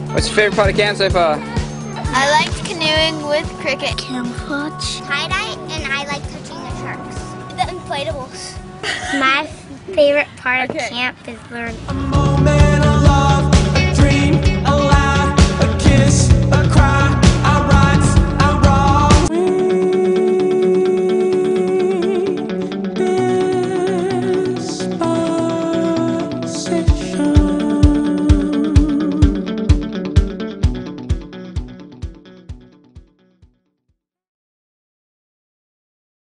What's your favorite part of camp so far? I liked canoeing with Cricket. Camouflage. Tie-dye, and I like touching the sharks. The inflatables. My favorite part of camp is learning. A moment